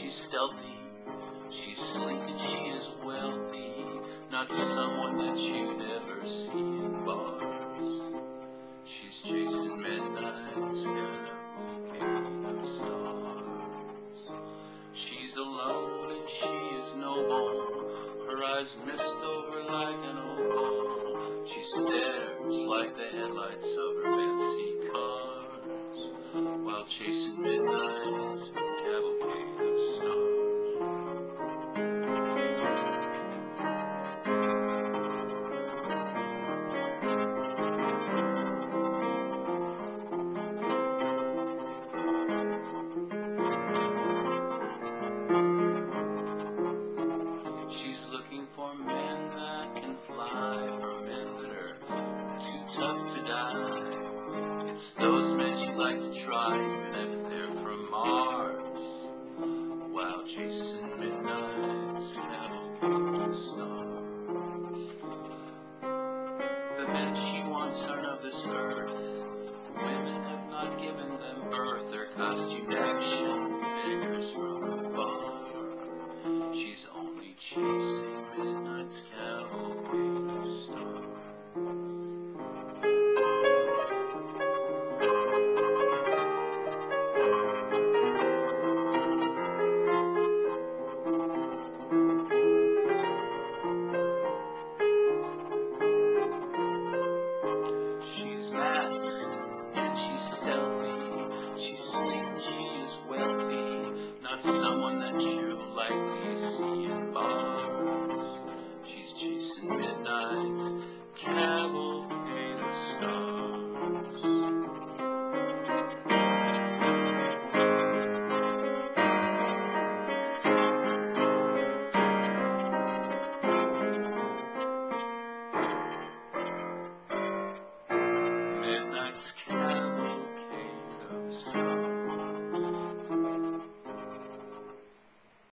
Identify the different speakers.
Speaker 1: she's stealthy, she's sleek and she is wealthy, not someone that you'd ever see in bars. She's chasing midnight's cavalcade of stars. She's alone and she is noble, her eyes mist over like an opal. She stares like the headlights of her fancy cars, while chasing midnight's cavalcade of stars. She's looking for men that can fly, for men that are too tough to die. It's those men she'd like to try, even if they're from Mars, while chasing midnight's cavalcade of stars. The men she wants aren't of this earth. Women have not given them birth. Their costumed action figures from afar. She's only chasing midnight's cavalcade of stars. She's masked and she's stealthy, she's sleek and she is wealthy, not someone that you'll likely see in bars. She's chasing midnight's cavalcade of stars. Midnight's